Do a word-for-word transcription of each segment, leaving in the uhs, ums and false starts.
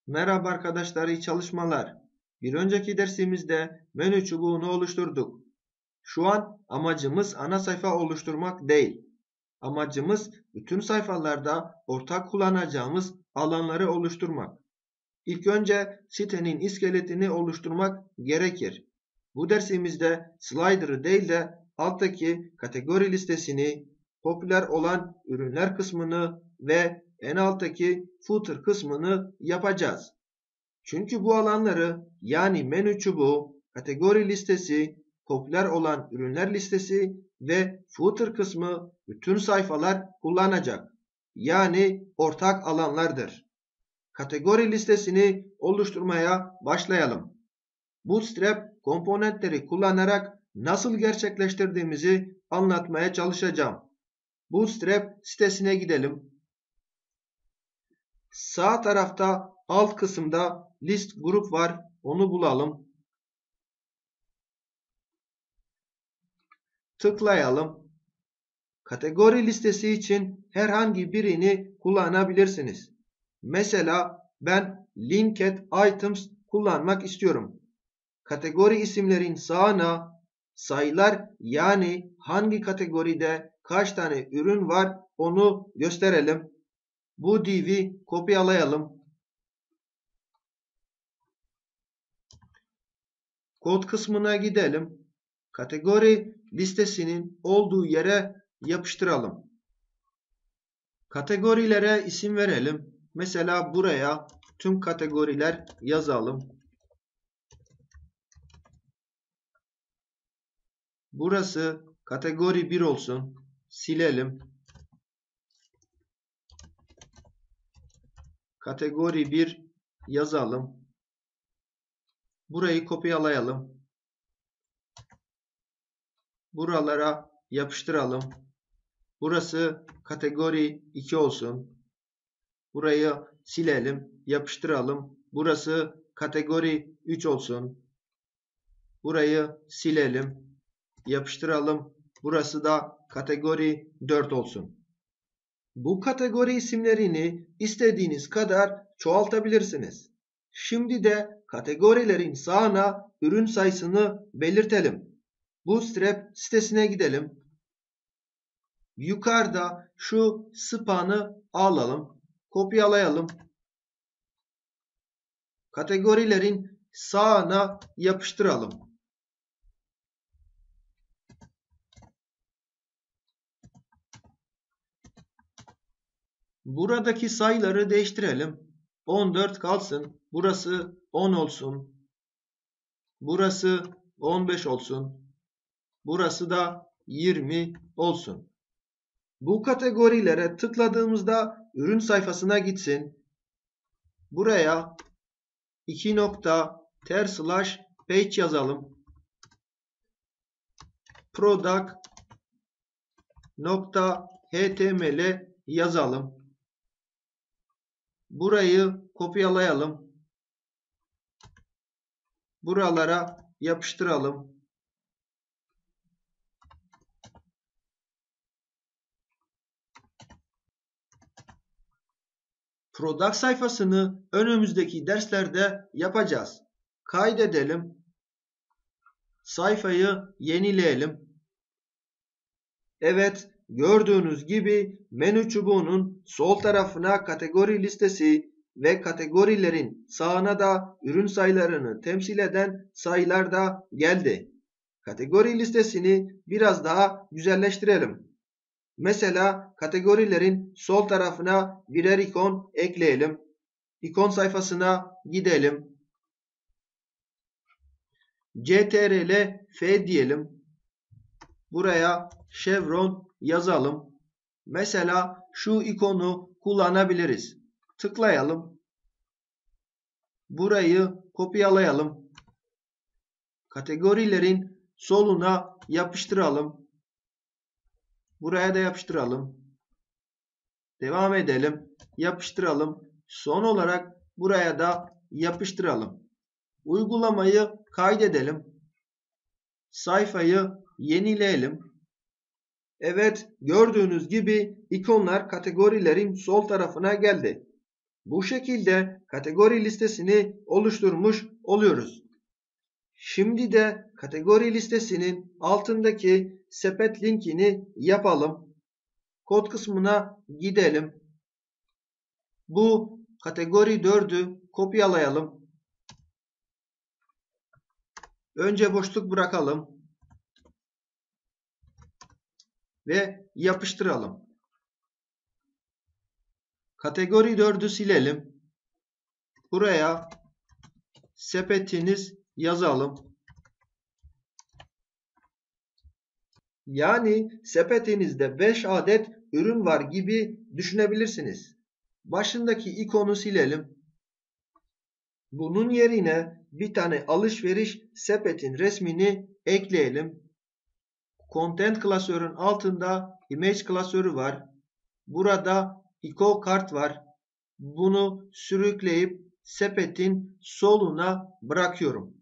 Merhaba arkadaşlar, iyi çalışmalar. Bir önceki dersimizde menü çubuğunu oluşturduk. Şu an amacımız ana sayfa oluşturmak değil. Amacımız bütün sayfalarda ortak kullanacağımız alanları oluşturmak. İlk önce sitenin iskeletini oluşturmak gerekir. Bu dersimizde slider'ı değil de alttaki kategori listesini, popüler olan ürünler kısmını ve en alttaki footer kısmını yapacağız. Çünkü bu alanları yani menü çubuğu, kategori listesi, popüler olan ürünler listesi ve footer kısmı bütün sayfalar kullanacak. Yani ortak alanlardır. Kategori listesini oluşturmaya başlayalım. Bootstrap komponentleri kullanarak nasıl gerçekleştirdiğimizi anlatmaya çalışacağım. Bootstrap sitesine gidelim. Sağ tarafta alt kısımda list grup var. Onu bulalım. Tıklayalım. Kategori listesi için herhangi birini kullanabilirsiniz. Mesela ben linked items kullanmak istiyorum. Kategori isimlerin sağına sayılar yani hangi kategoride kaç tane ürün var onu gösterelim. Bu div'i kopyalayalım. Kod kısmına gidelim. Kategori listesinin olduğu yere yapıştıralım. Kategorilere isim verelim. Mesela buraya tüm kategoriler yazalım. Burası kategori bir olsun. Silelim. Kategori bir yazalım. Burayı kopyalayalım. Buralara yapıştıralım. Burası kategori iki olsun. Burayı silelim, yapıştıralım. Burası kategori üç olsun. Burayı silelim, yapıştıralım. Burası da kategori dört olsun. Bu kategori isimlerini istediğiniz kadar çoğaltabilirsiniz. Şimdi de kategorilerin sağına ürün sayısını belirtelim. Bootstrap sitesine gidelim. Yukarıda şu span'ı alalım. Kopyalayalım. Kategorilerin sağına yapıştıralım. Buradaki sayıları değiştirelim. on dört kalsın. Burası on olsun. Burası on beş olsun. Burası da yirmi olsun. Bu kategorilere tıkladığımızda ürün sayfasına gitsin. Buraya iki nokta ter slash page yazalım. Product nokta html yazalım. Burayı kopyalayalım. Buralara yapıştıralım. Product sayfasını önümüzdeki derslerde yapacağız. Kaydedelim. Sayfayı yenileyelim. Evet, gördüğünüz gibi menü çubuğunun sol tarafına kategori listesi ve kategorilerin sağına da ürün sayılarını temsil eden sayılar da geldi. Kategori listesini biraz daha güzelleştirelim. Mesela kategorilerin sol tarafına birer ikon ekleyelim. İkon sayfasına gidelim. Ctrl F diyelim. Buraya chevron yazalım. Mesela şu ikonu kullanabiliriz. Tıklayalım. Burayı kopyalayalım. Kategorilerin soluna yapıştıralım. Buraya da yapıştıralım. Devam edelim. Yapıştıralım. Son olarak buraya da yapıştıralım. Uygulamayı kaydedelim. Sayfayı yenileyelim. Evet, gördüğünüz gibi ikonlar kategorilerin sol tarafına geldi. Bu şekilde kategori listesini oluşturmuş oluyoruz. Şimdi de kategori listesinin altındaki sepet linkini yapalım. Kod kısmına gidelim. Bu kategori dördü kopyalayalım. Önce boşluk bırakalım ve yapıştıralım. Kategori dördü silelim. Buraya sepetiniz yazalım. Yani sepetinizde beş adet ürün var gibi düşünebilirsiniz. Başındaki ikonu silelim. Bunun yerine bir tane alışveriş sepetin resmini ekleyelim. Content klasörün altında image klasörü var. Burada Eco kart var. Bunu sürükleyip sepetin soluna bırakıyorum.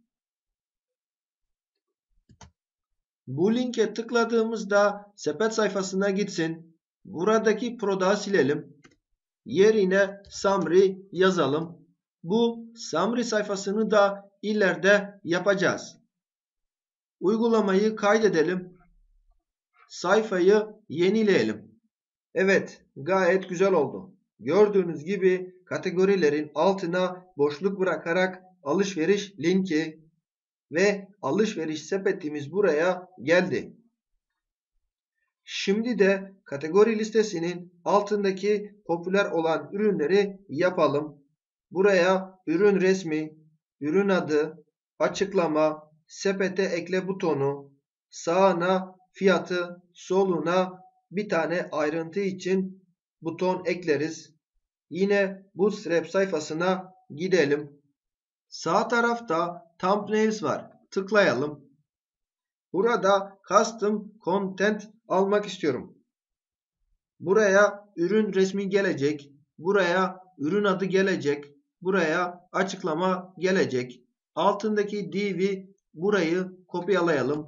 Bu linke tıkladığımızda sepet sayfasına gitsin. Buradaki product'ı silelim. Yerine summary yazalım. Bu summary sayfasını da ileride yapacağız. Uygulamayı kaydedelim. Sayfayı yenileyelim. Evet, gayet güzel oldu. Gördüğünüz gibi kategorilerin altına boşluk bırakarak alışveriş linki ve alışveriş sepetimiz buraya geldi. Şimdi de kategori listesinin altındaki popüler olan ürünleri yapalım. Buraya ürün resmi, ürün adı, açıklama, sepete ekle butonu, sağına fiyatı, soluna bir tane ayrıntı için buton ekleriz. Yine Bootstrap sayfasına gidelim. Sağ tarafta thumbnails var. Tıklayalım. Burada custom content almak istiyorum. Buraya ürün resmi gelecek. Buraya ürün adı gelecek. Buraya açıklama gelecek. Altındaki div'i burayı kopyalayalım.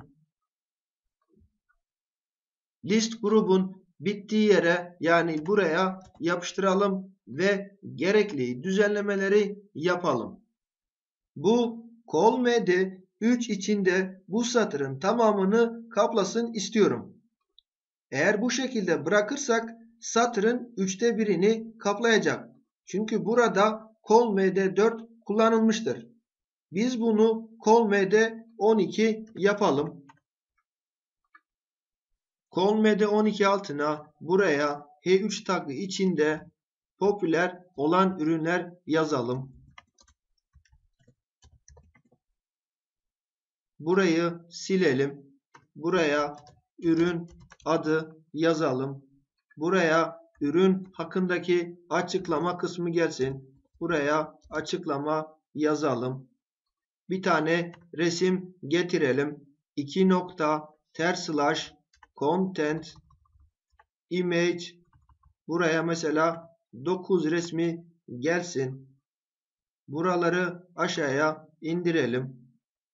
List grubun bittiği yere yani buraya yapıştıralım ve gerekli düzenlemeleri yapalım. Bu call.md üç içinde bu satırın tamamını kaplasın istiyorum. Eğer bu şekilde bırakırsak satırın üçte birini kaplayacak. Çünkü burada call.md dört kullanılmıştır. Biz bunu call.md on iki yapalım. call.md on iki altına buraya H üç tagı içinde popüler olan ürünler yazalım. Burayı silelim. Buraya ürün adı yazalım. Buraya ürün hakkındaki açıklama kısmı gelsin. Buraya açıklama yazalım. Bir tane resim getirelim. iki nokta ters slash content image buraya mesela dokuz resmi gelsin. Buraları aşağıya indirelim.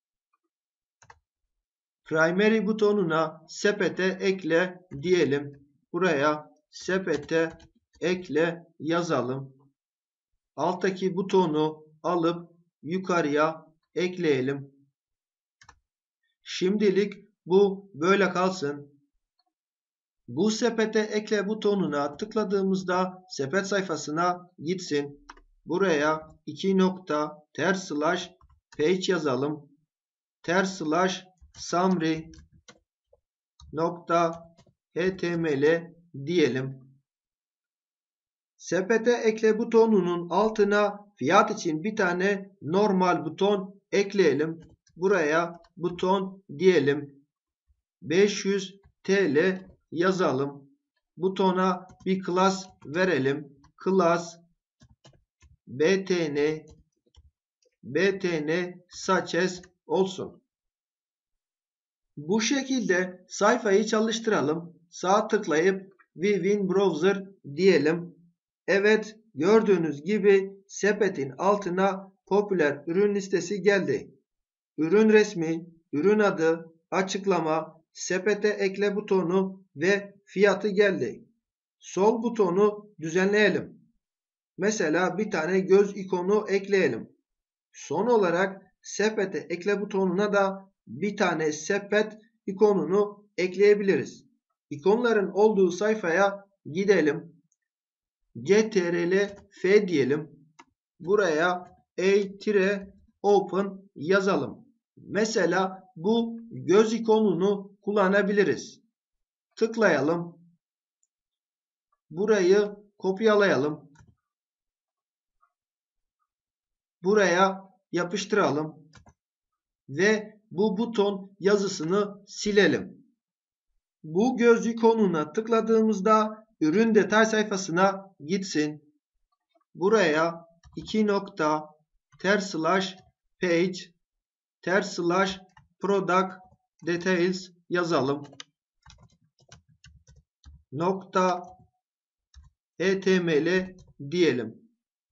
Primary butonuna sepete ekle diyelim. Buraya sepete ekle yazalım. Alttaki butonu alıp yukarıya ekleyelim. Şimdilik bu böyle kalsın. Bu sepete ekle butonuna tıkladığımızda sepet sayfasına gitsin. Buraya iki nokta ters slash page yazalım. Ters slash summary nokta html diyelim. Sepete ekle butonunun altına fiyat için bir tane normal buton ekleyelim. Buraya buton diyelim. beş yüz TL yazalım. Butona bir class verelim. Class btn btn such olsun. Bu şekilde sayfayı çalıştıralım. Sağ tıklayıp Within Browser diyelim. Evet, gördüğünüz gibi sepetin altına popüler ürün listesi geldi. Ürün resmi, ürün adı, açıklama, sepete ekle butonu ve fiyatı geldi. Sol butonu düzenleyelim. Mesela bir tane göz ikonu ekleyelim. Son olarak sepete ekle butonuna da bir tane sepet ikonunu ekleyebiliriz. İkonların olduğu sayfaya gidelim. Ctrl F diyelim. Buraya A-Open yazalım. Mesela bu göz ikonunu kullanabiliriz. Tıklayalım. Burayı kopyalayalım. Buraya yapıştıralım. Ve bu buton yazısını silelim. Bu göz ikonuna tıkladığımızda ürün detay sayfasına gitsin. Buraya iki nokta ter slash page ter slash product details yazalım. Nokta html diyelim.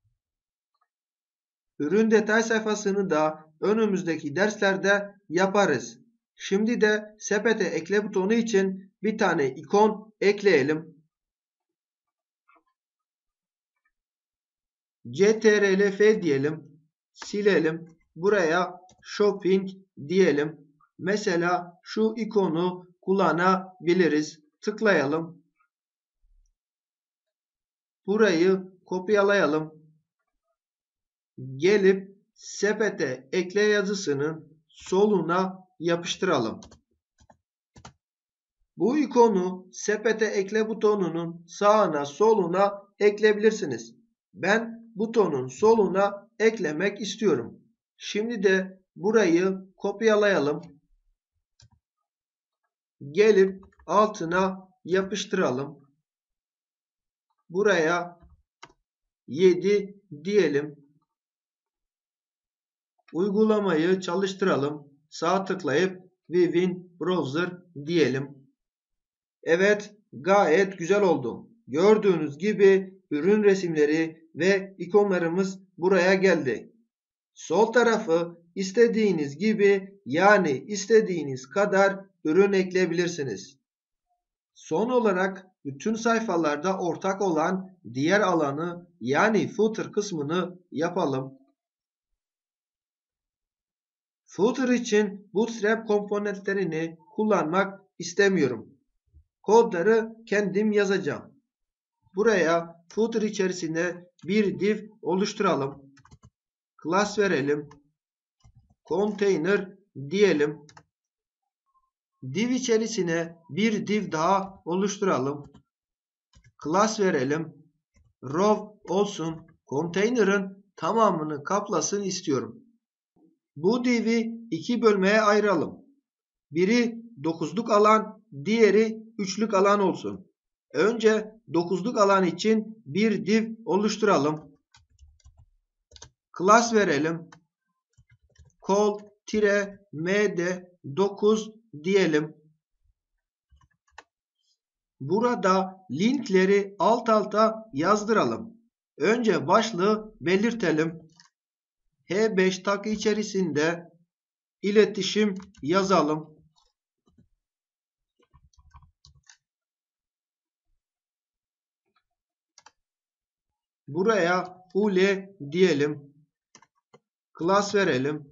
Ürün detay sayfasını da önümüzdeki derslerde yaparız. Şimdi de sepete ekle butonu için bir tane ikon ekleyelim. Ctrl F diyelim. Silelim. Buraya shopping diyelim. Mesela şu ikonu kullanabiliriz. Tıklayalım. Burayı kopyalayalım. Gelip sepete ekle yazısının soluna yapıştıralım. Bu ikonu sepete ekle butonunun sağına soluna ekleyebilirsiniz. Ben butonun soluna eklemek istiyorum. Şimdi de burayı kopyalayalım. Gelip altına yapıştıralım. Buraya yedi diyelim. Uygulamayı çalıştıralım. Sağ tıklayıp Within Browser diyelim. Evet, gayet güzel oldu. Gördüğünüz gibi ürün resimleri ve ikonlarımız buraya geldi. Sol tarafı istediğiniz gibi, yani istediğiniz kadar ürün ekleyebilirsiniz. Son olarak bütün sayfalarda ortak olan diğer alanı, yani footer kısmını yapalım. Footer için Bootstrap komponentlerini kullanmak istemiyorum. Kodları kendim yazacağım. Buraya footer içerisinde bir div oluşturalım. Class verelim. Container diyelim. Div içerisine bir div daha oluşturalım. Class verelim. Row olsun. Container'ın tamamını kaplasın istiyorum. Bu div'i iki bölmeye ayıralım. Biri dokuzluk alan, diğeri üçlük alan olsun. Önce dokuzluk alan için bir div oluşturalım. Class verelim. Call-md dokuz diyelim. Burada linkleri alt alta yazdıralım. Önce başlığı belirtelim. H beş tag içerisinde iletişim yazalım. Buraya ule diyelim. Class verelim.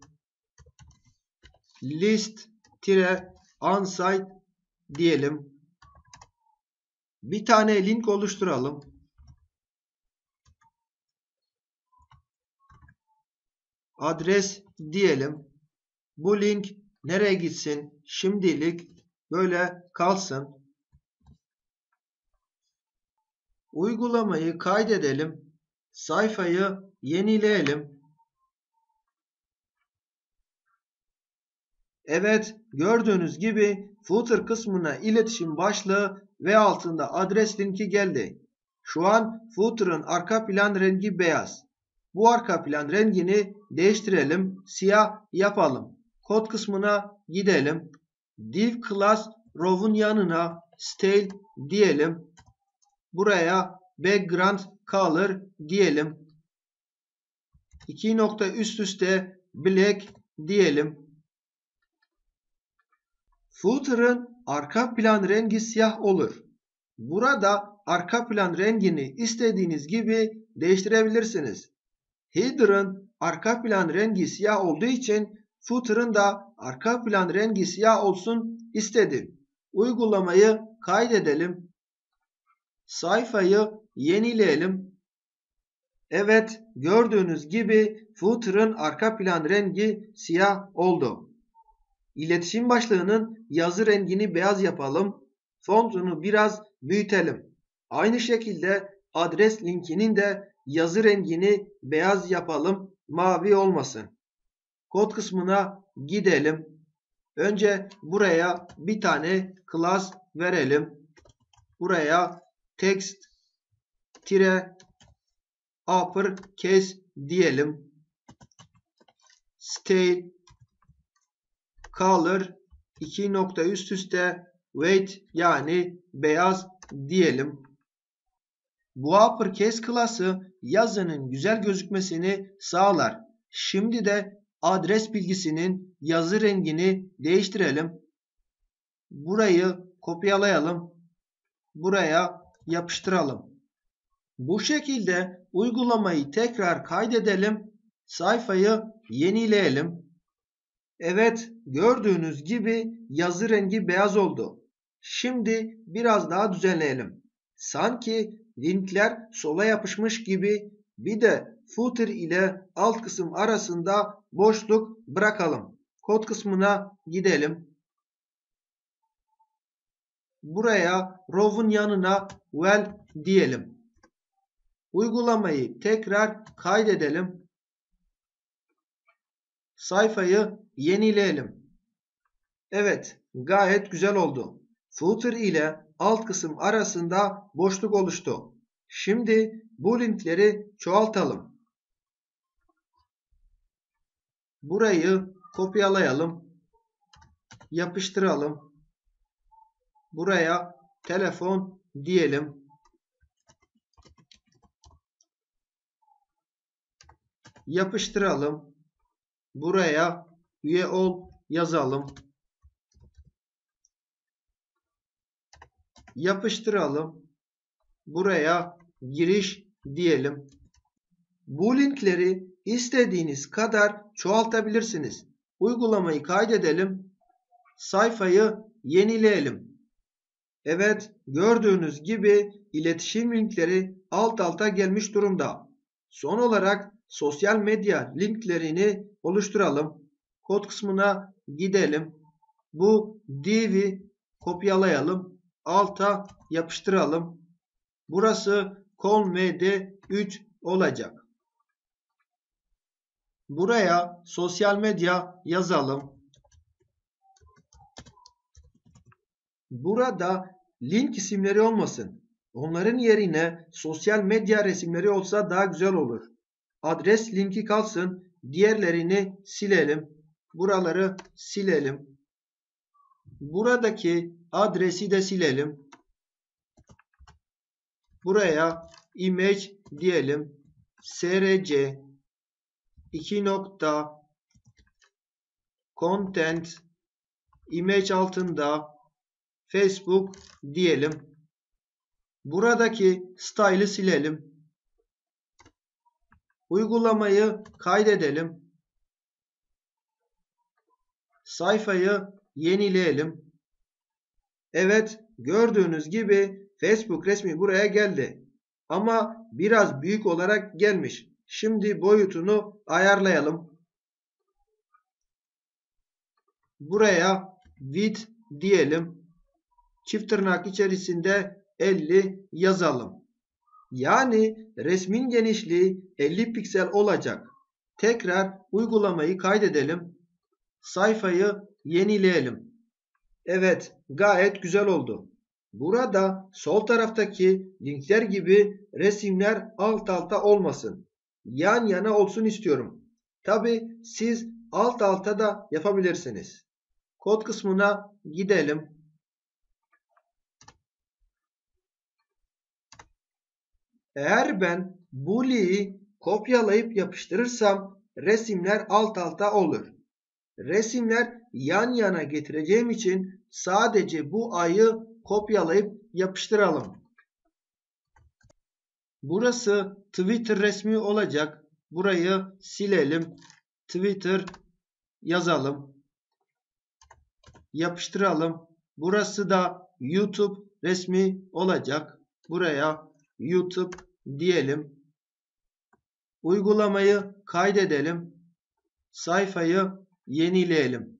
List-onsite diyelim. Bir tane link oluşturalım. Adres diyelim. Bu link nereye gitsin? Şimdilik böyle kalsın. Uygulamayı kaydedelim. Sayfayı yenileyelim. Evet, gördüğünüz gibi footer kısmına iletişim başlığı ve altında adres linki geldi. Şu an footer'ın arka plan rengi beyaz. Bu arka plan rengini değiştirelim, siyah yapalım. Kod kısmına gidelim. Div class row'un yanına style diyelim. Buraya background color diyelim. İki nokta üst üste black diyelim. Footer'ın arka plan rengi siyah olur. Burada arka plan rengini istediğiniz gibi değiştirebilirsiniz. Header'ın arka plan rengi siyah olduğu için footer'ın da arka plan rengi siyah olsun istedim. Uygulamayı kaydedelim. Sayfayı yenileyelim. Evet, gördüğünüz gibi footer'ın arka plan rengi siyah oldu. İletişim başlığının yazı rengini beyaz yapalım. Fontunu biraz büyütelim. Aynı şekilde adres linkinin de yazı rengini beyaz yapalım. Mavi olmasın. Kod kısmına gidelim. Önce buraya bir tane class verelim. Buraya text tire uppercase diyelim. Style color iki nokta üst üste white yani beyaz diyelim. Bu uppercase klası yazının güzel gözükmesini sağlar. Şimdi de adres bilgisinin yazı rengini değiştirelim. Burayı kopyalayalım. Buraya yapıştıralım. Bu şekilde uygulamayı tekrar kaydedelim. Sayfayı yenileyelim. Evet, gördüğünüz gibi yazı rengi beyaz oldu. Şimdi biraz daha düzenleyelim. Sanki linkler sola yapışmış gibi bir de footer ile alt kısım arasında boşluk bırakalım. Kod kısmına gidelim. Buraya row'un yanına well diyelim. Uygulamayı tekrar kaydedelim. Sayfayı yenileyelim. Evet, gayet güzel oldu. Footer ile alt kısım arasında boşluk oluştu. Şimdi bu linkleri çoğaltalım. Burayı kopyalayalım. Yapıştıralım. Buraya telefon diyelim. Yapıştıralım. Buraya üye ol yazalım. Yapıştıralım. Buraya giriş diyelim. Bu linkleri istediğiniz kadar çoğaltabilirsiniz. Uygulamayı kaydedelim. Sayfayı yenileyelim. Evet, gördüğünüz gibi iletişim linkleri alt alta gelmiş durumda. Son olarak sosyal medya linklerini oluşturalım. Kod kısmına gidelim. Bu div'i kopyalayalım. Alta yapıştıralım. Burası conmd üç olacak. Buraya sosyal medya yazalım. Burada link isimleri olmasın. Onların yerine sosyal medya resimleri olsa daha güzel olur. Adres linki kalsın. Diğerlerini silelim. Buraları silelim. Buradaki adresi de silelim. Buraya image diyelim. src iki nokta content image altında Facebook diyelim. Buradaki style'ı silelim. Uygulamayı kaydedelim. Sayfayı yenileyelim. Evet, gördüğünüz gibi Facebook resmi buraya geldi. Ama biraz büyük olarak gelmiş. Şimdi boyutunu ayarlayalım. Buraya width diyelim. Çift tırnak içerisinde elli yazalım. Yani resmin genişliği elli piksel olacak. Tekrar uygulamayı kaydedelim. Sayfayı yenileyelim. Evet, gayet güzel oldu. Burada sol taraftaki linkler gibi resimler alt alta olmasın. Yan yana olsun istiyorum. Tabi siz alt alta da yapabilirsiniz. Kod kısmına gidelim. Eğer ben bu link'i kopyalayıp yapıştırırsam resimler alt alta olur. Resimler yan yana getireceğim için sadece bu ayı kopyalayıp yapıştıralım. Burası Twitter resmi olacak. Burayı silelim. Twitter yazalım. Yapıştıralım. Burası da YouTube resmi olacak. Buraya YouTube diyelim. Uygulamayı kaydedelim. Sayfayı yenileyelim.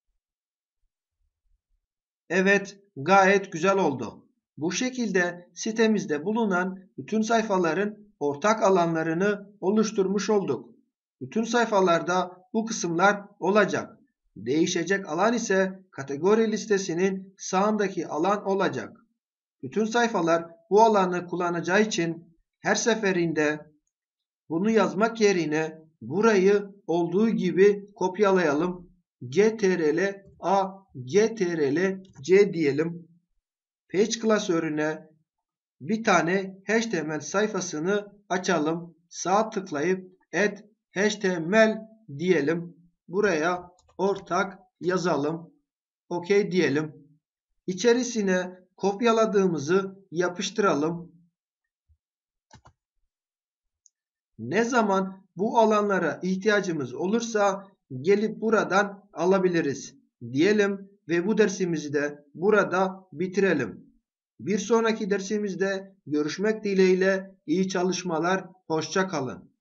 Evet, gayet güzel oldu. Bu şekilde sitemizde bulunan bütün sayfaların ortak alanlarını oluşturmuş olduk. Bütün sayfalarda bu kısımlar olacak. Değişecek alan ise kategori listesinin sağındaki alan olacak. Bütün sayfalar bu alanı kullanacağı için her seferinde bunu yazmak yerine burayı olduğu gibi kopyalayalım. Ctrl A, Ctrl C diyelim. Page klasörüne bir tane H T M L sayfasını açalım. Sağ tıklayıp Add H T M L diyelim. Buraya ortak yazalım. OK diyelim. İçerisine kopyaladığımızı yapıştıralım. Ne zaman bu alanlara ihtiyacımız olursa gelip buradan alabiliriz diyelim ve bu dersimizi de burada bitirelim. Bir sonraki dersimizde görüşmek dileğiyle iyi çalışmalar, hoşça kalın.